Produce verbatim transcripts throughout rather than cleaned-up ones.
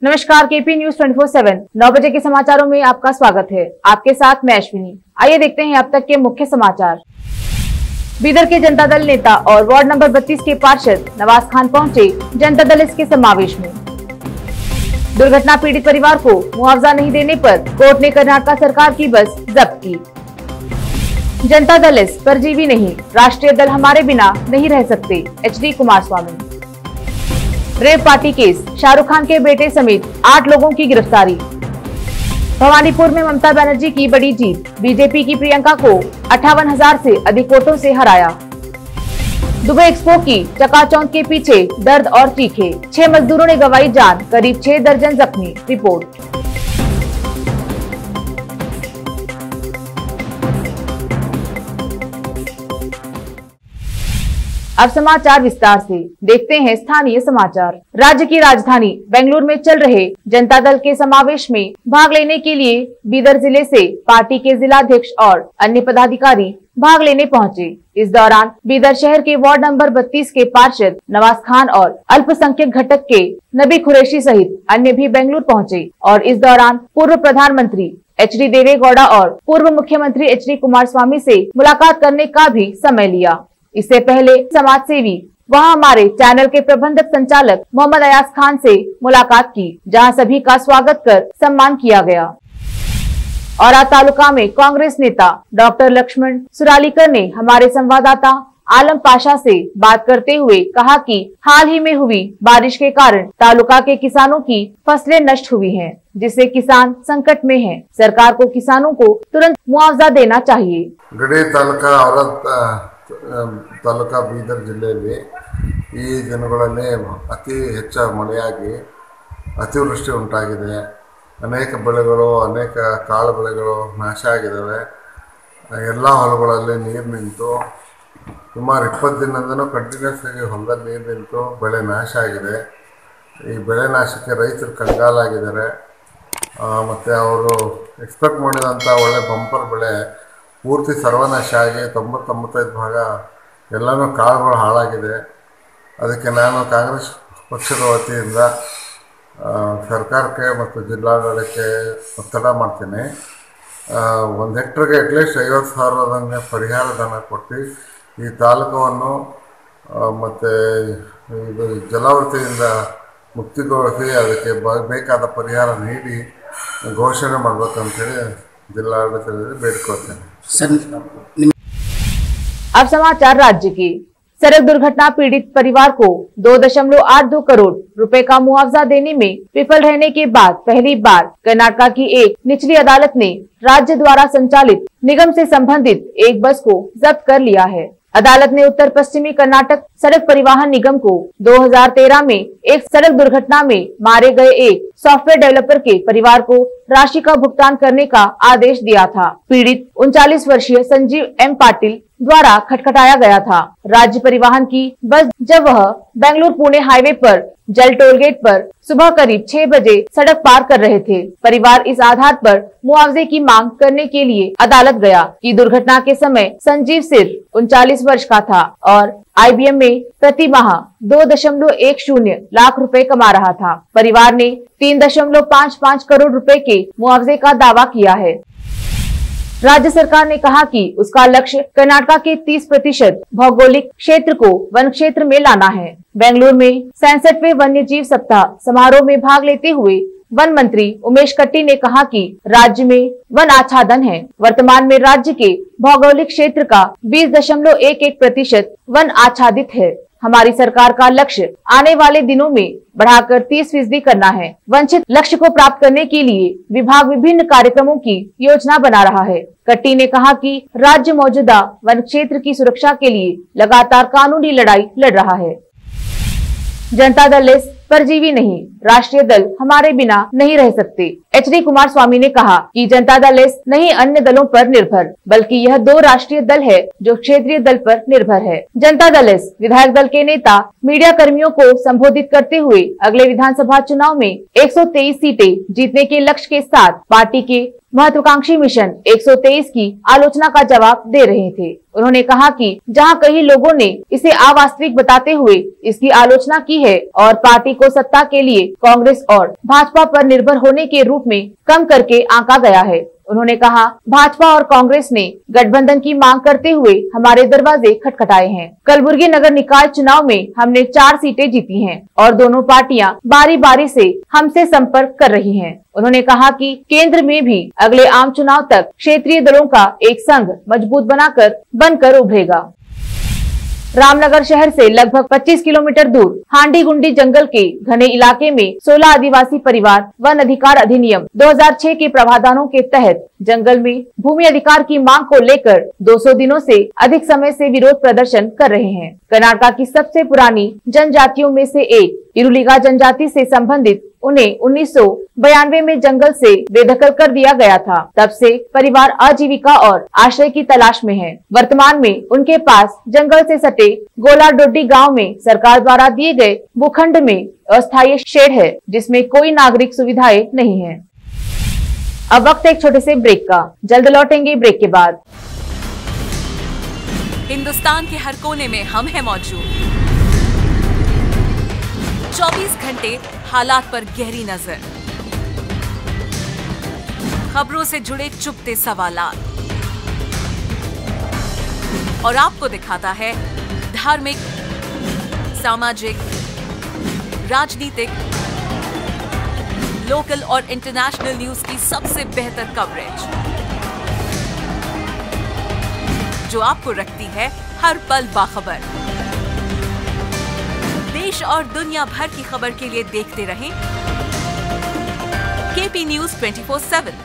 नमस्कार, KP news twenty four seven नौ बजे के समाचारों में आपका स्वागत है। आपके साथ मैं अश्विनी। आइए देखते हैं अब तक के मुख्य समाचार। बीदर के जनता दल नेता और वार्ड नंबर बत्तीस के पार्षद नवाज खान पहुंचे जनता दल इसके समावेश में। दुर्घटना पीड़ित परिवार को मुआवजा नहीं देने पर कोर्ट ने कर्नाटक सरकार की बस जब्त की। जनता दल इस परजीवी नहीं, राष्ट्रीय दल हमारे बिना नहीं रह सकते, H D Kumaraswamy. Rape party case, Shahrukh Khan के बेटे समेत आठ लोगों की गिरफ्तारी। भवानीपुर में ममता बनर्जी की बड़ी जीत, बीजेपी की प्रियंका को अट्ठावन हजार से अधिक वोटों से हराया। दुबई एक्सपो की चकाचौंध के पीछे दर्द और चीखे, छह मजदूरों ने गंवाई जान, करीब छह दर्जन जख्मी। रिपोर्ट। अब समाचार विस्तार से देखते हैं। स्थानीय समाचार। राज्य की राजधानी बेंगलुरु में चल रहे जनता दल के समावेश में भाग लेने के लिए बीदर जिले से पार्टी के जिलाध्यक्ष और अन्य पदाधिकारी भाग लेने पहुंचे। इस दौरान बीदर शहर के वार्ड नंबर बत्तीस के पार्षद नवाज खान और अल्पसंख्यक घटक के नबी कुरैशी सहित अन्य भी बेंगलुरु पहुंचे और इस दौरान पूर्व प्रधानमंत्री एच डी देवेगौड़ा और पूर्व मुख्यमंत्री एच डी कुमारस्वामी से मुलाकात करने का भी समय लिया। इससे पहले समाज सेवी वहां हमारे चैनल के प्रबंधक संचालक मोहम्मद अयाज खान से मुलाकात की, जहां सभी का स्वागत कर सम्मान किया गया। औरा तालुका में कांग्रेस नेता डॉक्टर लक्ष्मण सुरालीकर ने हमारे संवाददाता आलम पाशा से बात करते हुए कहा कि हाल ही में हुई बारिश के कारण तालुका के किसानों की फसलें नष्ट हुई हैं, जिससे किसान संकट में हैं। सरकार को किसानों को तुरंत मुआवजा देना चाहिए। गड़े तालुका औरत ತಾಲೂಕಾ ಬೀದರ್ ಜಿಲ್ಲೆಯಲ್ಲಿ ಈ ದಿನಗಳಲ್ಲಿ ಅತಿ ಹೆಚ್ಚು ಮಳೆಯಾಗಿ ಅತಿವೃಷ್ಟಿ ಉಂಟಾಗಿದೆ. ಅನೇಕ ಬೆಳೆಗಳು ಅನೇಕ ಕಾಳು ಬೆಳೆಗಳು ನಾಶ ಆಗಿದ್ದಾವೆ. ಎಲ್ಲ ಹೊಲಗಳಲ್ಲಿ ನೀರು ನಿಂತು ಸುಮಾರು ಇಪ್ಪತ್ತು ದಿನದಿಂದನೂ ಕಂಟಿನ್ಯೂಸ್ ಆಗಿ ಹೊಲದಲ್ಲಿ ನೀರು ನಿಂತು ಬೆಳೆ ನಾಶ ಆಗಿದೆ. ಈ ಬೆಳೆ ನಾಶಕ್ಕೆ ರೈತರು ಕಂಗಾಲಾಗಿದ್ದಾರೆ. ಮತ್ತು ಅವರು ಎಕ್ಸ್ಪೆಕ್ಟ್ ಮಾಡಿದಂಥ ಒಳ್ಳೆ ಬಂಪರ್ ಬೆಳೆ ಪೂರ್ತಿ ಸರ್ವನಾಶ ಆಗಿ ತೊಂಬತ್ತೊಂಬತ್ತೈದು ಭಾಗ ಎಲ್ಲನೂ ಕಾಳುಗಳು ಹಾಳಾಗಿದೆ. ಅದಕ್ಕೆ ನಾನು ಕಾಂಗ್ರೆಸ್ ಪಕ್ಷದ ವತಿಯಿಂದ ಸರ್ಕಾರಕ್ಕೆ ಮತ್ತು ಜಿಲ್ಲಾಡಳಿತಕ್ಕೆ ಒತ್ತಡ ಮಾಡ್ತೀನಿ. ಒಂದು ಹೆಕ್ಟರ್ಗೆ ಅಟ್ಲೀಸ್ಟ್ ಐವತ್ತು ಸಾವಿರದಂಗೆ ಪರಿಹಾರ ಧನ ಕೊಟ್ಟು ಈ ತಾಲೂಕನ್ನು ಮತ್ತು ಇದು ಜಲಾವೃತಿಯಿಂದ ಮುಕ್ತಿಗೊಳಿಸಿ ಅದಕ್ಕೆ ಬೇಕಾದ ಪರಿಹಾರ ನೀಡಿ ಘೋಷಣೆ ಮಾಡಬೇಕಂತೇಳಿ जिलाधिकारी बेटकोते हैं। अब समाचार राज्य की। सड़क दुर्घटना पीड़ित परिवार को दो दशमलव आठ दो करोड़ रुपए का मुआवजा देने में विफल रहने के बाद पहली बार कर्नाटक की एक निचली अदालत ने राज्य द्वारा संचालित निगम से संबंधित एक बस को जब्त कर लिया है। अदालत ने उत्तर पश्चिमी कर्नाटक सड़क परिवहन निगम को दो हज़ार तेरह में एक सड़क दुर्घटना में मारे गए एक सॉफ्टवेयर डेवलपर के परिवार को राशि का भुगतान करने का आदेश दिया था। पीड़ित उनचालीस वर्षीय संजीव एम पाटिल द्वारा खटखटाया गया था। राज्य परिवहन की बस जब वह बेंगलुरु पुणे हाईवे पर जल टोल गेट पर सुबह करीब छह बजे सड़क पार कर रहे थे। परिवार इस आधार पर मुआवजे की मांग करने के लिए अदालत गया कि दुर्घटना के समय संजीव सिर्फ उनचालीस वर्ष का था और आई बी एम में प्रति माह दो दशमलव एक शून्य लाख रुपए कमा रहा था। परिवार ने तीन दशमलव पाँच पाँच करोड़ रुपए के मुआवजे का दावा किया है। राज्य सरकार ने कहा कि उसका लक्ष्य कर्नाटक के तीस प्रतिशत भौगोलिक क्षेत्र को वन क्षेत्र में लाना है। बेंगलुरु में सैंसठवें वन्य जीव सप्ताह समारोह में भाग लेते हुए वन मंत्री उमेश कट्टी ने कहा कि राज्य में वन आच्छादन है। वर्तमान में राज्य के भौगोलिक क्षेत्र का बीस दशमलव एक एक प्रतिशत वन आच्छादित है। हमारी सरकार का लक्ष्य आने वाले दिनों में बढ़ाकर तीस फीसदी करना है। वंचित लक्ष्य को प्राप्त करने के लिए विभाग विभिन्न कार्यक्रमों की योजना बना रहा है। कट्टी ने कहा कि राज्य मौजूदा वन क्षेत्र की सुरक्षा के लिए लगातार कानूनी लड़ाई लड़ रहा है। जनता दल इस परजीवी नहीं, राष्ट्रीय दल हमारे बिना नहीं रह सकते, एच डी कुमारस्वामी ने कहा कि जनता दल इस नहीं अन्य दलों पर निर्भर, बल्कि यह दो राष्ट्रीय दल है जो क्षेत्रीय दल पर निर्भर है। जनता दल इस विधायक दल के नेता मीडिया कर्मियों को संबोधित करते हुए अगले विधानसभा चुनाव में एक सौ तेईस सीटें जीतने के लक्ष्य के साथ पार्टी के महत्वाकांक्षी मिशन एक सौ तेईस की आलोचना का जवाब दे रहे थे। उन्होंने कहा कि जहां कई लोगों ने इसे अवास्तविक बताते हुए इसकी आलोचना की है और पार्टी को सत्ता के लिए कांग्रेस और भाजपा पर निर्भर होने के रूप में कम करके आंका गया है। उन्होंने कहा, भाजपा और कांग्रेस ने गठबंधन की मांग करते हुए हमारे दरवाजे खटखटाए हैं। कलबुर्गी नगर निकाय चुनाव में हमने चार सीटें जीती हैं और दोनों पार्टियां बारी बारी से हमसे संपर्क कर रही हैं। उन्होंने कहा कि केंद्र में भी अगले आम चुनाव तक क्षेत्रीय दलों का एक संघ मजबूत बनाकर बनकर उभरेगा। रामनगर शहर से लगभग पच्चीस किलोमीटर दूर हांडी गुंडी जंगल के घने इलाके में सोलह आदिवासी परिवार वन अधिकार अधिनियम दो हज़ार छह के प्रावधानों के तहत जंगल में भूमि अधिकार की मांग को लेकर दो सौ दिनों से अधिक समय से विरोध प्रदर्शन कर रहे हैं। कर्नाटक की सबसे पुरानी जनजातियों में से एक इरुलिगा जनजाति से संबंधित उन्हें उन्नीस सौ बयानवे में जंगल से बेदखल कर दिया गया था। तब से परिवार आजीविका और आश्रय की तलाश में है। वर्तमान में उनके पास जंगल से सटे गोला डोडी गांव में सरकार द्वारा दिए गए भूखंड में अस्थायी शेड है, जिसमें कोई नागरिक सुविधाएं नहीं है। अब वक्त एक छोटे से ब्रेक का, जल्द लौटेंगे ब्रेक के बाद। हिंदुस्तान के हर कोने में हम हैं मौजूद, चौबीस घंटे हालात पर गहरी नजर, खबरों से जुड़े चुपते सवालात और आपको दिखाता है धार्मिक, सामाजिक, राजनीतिक, लोकल और इंटरनेशनल न्यूज की सबसे बेहतर कवरेज, जो आपको रखती है हर पल बाखबर। देश और दुनिया भर की खबर के लिए देखते रहें KP news twenty four seven.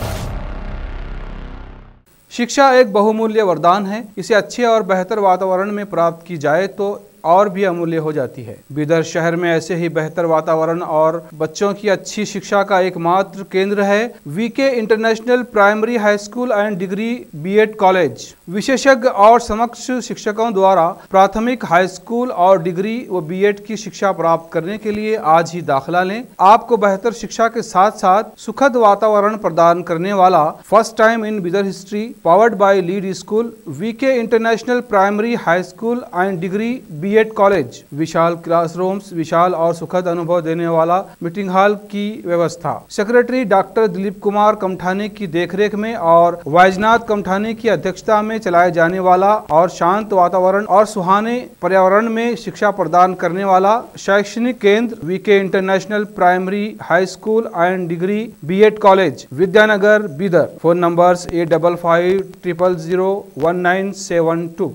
शिक्षा एक बहुमूल्य वरदान है। इसे अच्छे और बेहतर वातावरण में प्राप्त की जाए तो और भी अमूल्य हो जाती है। बीदर शहर में ऐसे ही बेहतर वातावरण और बच्चों की अच्छी शिक्षा का एकमात्र केंद्र है VK international primary high school and degree BEd college. विशेषज्ञ और समक्ष शिक्षकों द्वारा प्राथमिक, हाई स्कूल और डिग्री व बीएड की शिक्षा प्राप्त करने के लिए आज ही दाखिला लें। आपको बेहतर शिक्षा के साथ साथ सुखद वातावरण प्रदान करने वाला first time in Bidar history powered by lead school VK international primary high school and degree BEd college. विशाल क्लासरूम्स, विशाल और सुखद अनुभव देने वाला मीटिंग हॉल की व्यवस्था। सेक्रेटरी डॉक्टर दिलीप कुमार कमठाने की देखरेख में और वैजनाथ कमठाने की अध्यक्षता में चलाए जाने वाला और शांत वातावरण और सुहाने पर्यावरण में शिक्षा प्रदान करने वाला शैक्षणिक केंद्र VK international primary high school and degree BEd college, Vidyanagar, Bidar. Phone numbers eight double five triple zero one nine seven two.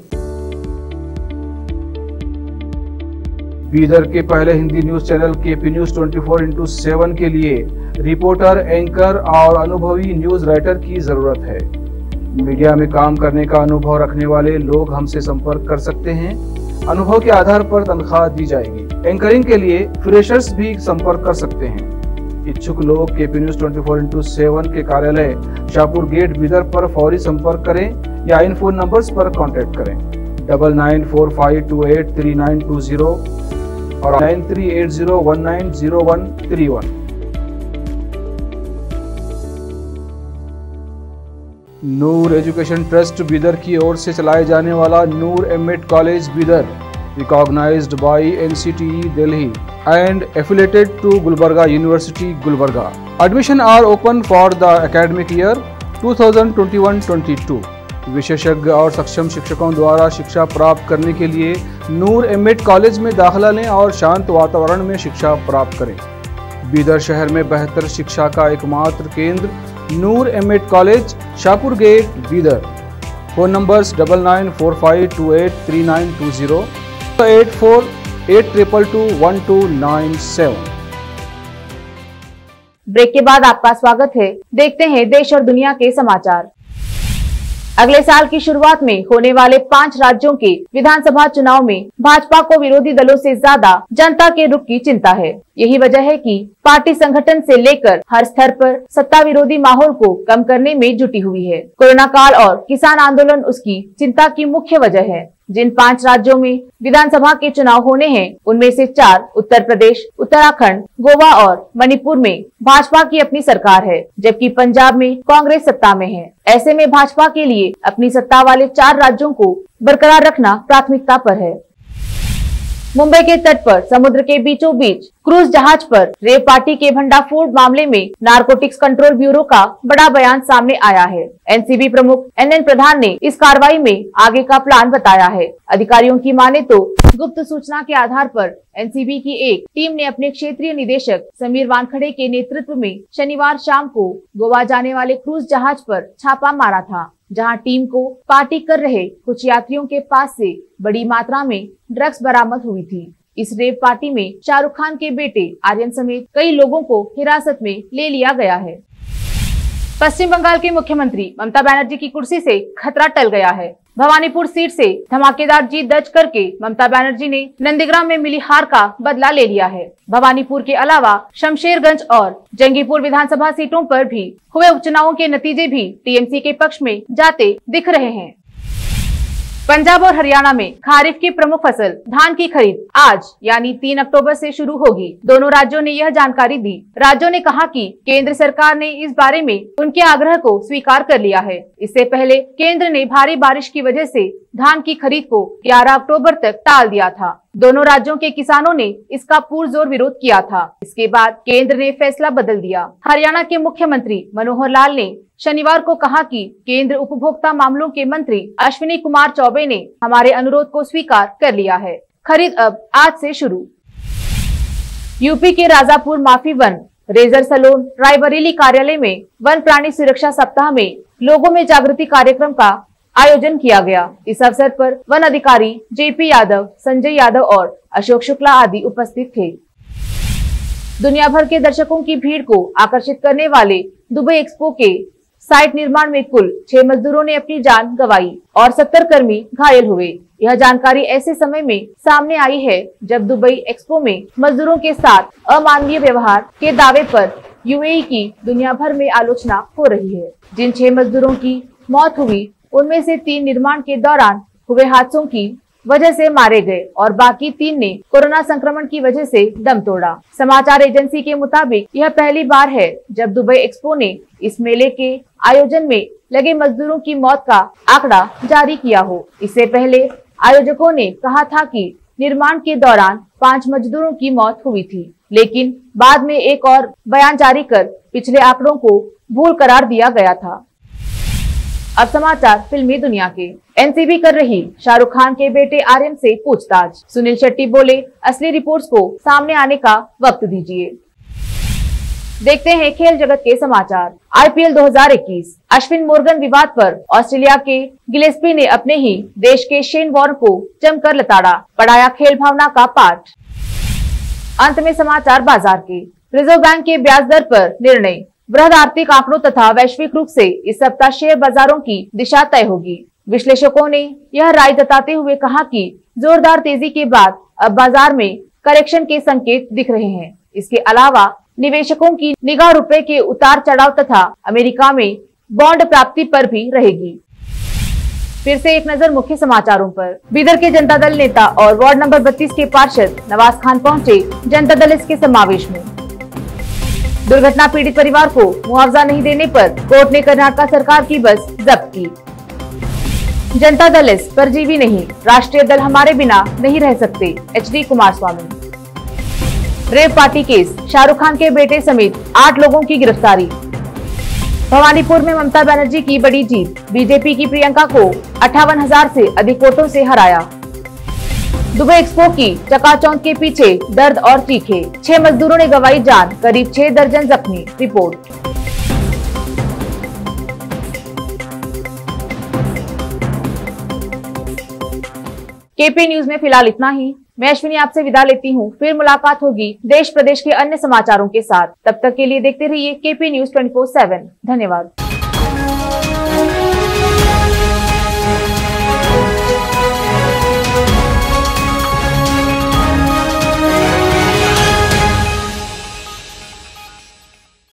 Bidar के पहले Hindi news channel KP news twenty four into seven के लिए रिपोर्टर, एंकर और अनुभवी न्यूज राइटर की जरूरत है। Media में काम करने का अनुभव रखने वाले लोग हमसे संपर्क कर सकते हैं। अनुभव के आधार पर तनख्वाह दी जाएगी। एंकरिंग के लिए फ्रेशर्स भी संपर्क कर सकते हैं। इच्छुक लोग KP news twenty four into seven के कार्यालय शाहपुर गेट बीदर पर फौरी संपर्क करें या इन फोन नंबर्स पर कॉन्टेक्ट करें double nine four five two eight three nine two zero और nine three eight zero one nine zero one three one. Noor education trust Bidar की ओर से चलाए जाने वाला Noor MEd college Bidar, recognised by NCTE Delhi and affiliated to Gulbarga University, Gulbarga. Admission are open for the academic year two thousand twenty one twenty two. विशेषज्ञ और सक्षम शिक्षकों द्वारा शिक्षा प्राप्त करने के लिए नूर एमएड कॉलेज में दाखिला लें और शांत वातावरण में शिक्षा प्राप्त करें। बीदर शहर में बेहतर शिक्षा का एकमात्र केंद्र Noor MEd college, Shahpur gate, Bidar. Phone numbers double nine four five two eight three nine two zero eight four eight triple two one two nine seven. Break के बाद आपका स्वागत है। देखते हैं देश और दुनिया के समाचार। अगले साल की शुरुआत में होने वाले पांच राज्यों के विधानसभा चुनाव में भाजपा को विरोधी दलों से ज्यादा जनता के रुख की चिंता है। यही वजह है कि पार्टी संगठन से लेकर हर स्तर पर सत्ता विरोधी माहौल को कम करने में जुटी हुई है। कोरोना काल और किसान आंदोलन उसकी चिंता की मुख्य वजह है। जिन पांच राज्यों में विधानसभा के चुनाव होने हैं, उनमें से चार उत्तर प्रदेश, उत्तराखंड, गोवा और मणिपुर में भाजपा की अपनी सरकार है, जबकि पंजाब में कांग्रेस सत्ता में है। ऐसे में भाजपा के लिए अपनी सत्ता वाले चार राज्यों को बरकरार रखना प्राथमिकता पर है। मुंबई के तट पर समुद्र के बीचों बीच क्रूज जहाज पर रेप पार्टी के भंडाफोड़ मामले में नारकोटिक्स कंट्रोल ब्यूरो का बड़ा बयान सामने आया है। एनसीबी प्रमुख एन एन प्रधान ने इस कार्रवाई में आगे का प्लान बताया है। अधिकारियों की माने तो गुप्त सूचना के आधार पर एनसीबी की एक टीम ने अपने क्षेत्रीय निदेशक समीर वानखड़े के नेतृत्व में शनिवार शाम को गोवा जाने वाले क्रूज जहाज पर छापा मारा था, जहां टीम को पार्टी कर रहे कुछ यात्रियों के पास से बड़ी मात्रा में ड्रग्स बरामद हुई थी। इस रेप पार्टी में शाहरुख खान के बेटे आर्यन समेत कई लोगों को हिरासत में ले लिया गया है। पश्चिम बंगाल के मुख्यमंत्री ममता बनर्जी की कुर्सी से खतरा टल गया है। भवानीपुर सीट से धमाकेदार जीत दर्ज करके ममता बनर्जी ने नंदीग्राम में मिली हार का बदला ले लिया है। भवानीपुर के अलावा शमशेरगंज और जंगीपुर विधानसभा सीटों पर भी हुए उपचुनावों के नतीजे भी टीएमसी के पक्ष में जाते दिख रहे हैं। पंजाब और हरियाणा में खारिफ की प्रमुख फसल धान की खरीद आज यानी तीन अक्टूबर से शुरू होगी। दोनों राज्यों ने यह जानकारी दी। राज्यों ने कहा कि केंद्र सरकार ने इस बारे में उनके आग्रह को स्वीकार कर लिया है। इससे पहले केंद्र ने भारी बारिश की वजह से धान की खरीद को ग्यारह अक्टूबर तक टाल दिया था। दोनों राज्यों के किसानों ने इसका पुरजोर विरोध किया था। इसके बाद केंद्र ने फैसला बदल दिया। हरियाणा के मुख्यमंत्री मनोहर लाल ने शनिवार को कहा कि केंद्र उपभोक्ता मामलों के मंत्री अश्विनी कुमार चौबे ने हमारे अनुरोध को स्वीकार कर लिया है। खरीद अब आज से शुरू। यूपी के राजापुर माफी वन रेजर सलोन रायबरेली कार्यालय में वन प्राणी सुरक्षा सप्ताह में लोगों में जागृति कार्यक्रम का आयोजन किया गया। इस अवसर पर वन अधिकारी जेपी यादव, संजय यादव और अशोक शुक्ला आदि उपस्थित थे। दुनिया भर के दर्शकों की भीड़ को आकर्षित करने वाले दुबई एक्सपो के साइट निर्माण में कुल छह मजदूरों ने अपनी जान गंवाई और सत्तर कर्मी घायल हुए। यह जानकारी ऐसे समय में सामने आई है जब दुबई एक्सपो में मजदूरों के साथ अमानवीय व्यवहार के दावे पर यूएई की दुनिया भर में आलोचना हो रही है। जिन छह मजदूरों की मौत हुई उनमें से तीन निर्माण के दौरान हुए हादसों की वजह से मारे गए और बाकी तीन ने कोरोना संक्रमण की वजह से दम तोड़ा। समाचार एजेंसी के मुताबिक यह पहली बार है जब दुबई एक्सपो ने इस मेले के आयोजन में लगे मजदूरों की मौत का आंकड़ा जारी किया हो। इससे पहले आयोजकों ने कहा था कि निर्माण के दौरान पांच मजदूरों की मौत हुई थी, लेकिन बाद में एक और बयान जारी कर पिछले आंकड़ों को भूल करार दिया गया था। अब समाचार फिल्मी दुनिया के। एनसीबी कर रही शाहरुख खान के बेटे आर्यन से पूछताछ। सुनील शेट्टी बोले, असली रिपोर्ट्स को सामने आने का वक्त दीजिए। देखते हैं खेल जगत के समाचार। आईपीएल दो हज़ार इक्कीस अश्विन मोर्गन विवाद पर ऑस्ट्रेलिया के गिलेस्पी ने अपने ही देश के शेन वॉर्न को जमकर लताड़ा, पढ़ाया खेल भावना का पाठ। अंत में समाचार बाजार के। रिजर्व बैंक के ब्याज दर पर निर्णय, वृहद आर्थिक आंकड़ों तथा वैश्विक रूप से इस सप्ताह शेयर बाजारों की दिशा तय होगी। विश्लेषकों ने यह राय जताते हुए कहा कि जोरदार तेजी के बाद अब बाजार में करेक्शन के संकेत दिख रहे हैं। इसके अलावा निवेशकों की निगाह रुपए के उतार चढ़ाव तथा अमेरिका में बॉन्ड प्राप्ति पर भी रहेगी। फिर से एक नजर मुख्य समाचारों पर। बीदर के जनता दल नेता और वार्ड नंबर बत्तीस के पार्षद नवाज खान पहुंचे जनता दल के समावेश में। दुर्घटना पीड़ित परिवार को मुआवजा नहीं देने पर कोर्ट ने कर्नाटक सरकार की बस जब्त की। जनता दल इस परजीवी नहीं, राष्ट्रीय दल हमारे बिना नहीं रह सकते, H D Kumaraswamy. Rape party case, Shahrukh Khan के बेटे समेत आठ लोगों की गिरफ्तारी। भवानीपुर में ममता बनर्जी की बड़ी जीत, बीजेपी की प्रियंका को अट्ठावन हजार से अधिक वोटों से हराया। दुबई एक्सपो की चकाचौंध के पीछे दर्द और चीखे, छह मजदूरों ने गंवाई जान, करीब छह दर्जन जख्मी। रिपोर्ट। केपी न्यूज में फिलहाल इतना ही। मैं अश्विनी आपसे विदा लेती हूँ। फिर मुलाकात होगी देश प्रदेश के अन्य समाचारों के साथ। तब तक के लिए देखते रहिए KP news twenty four seven. धन्यवाद।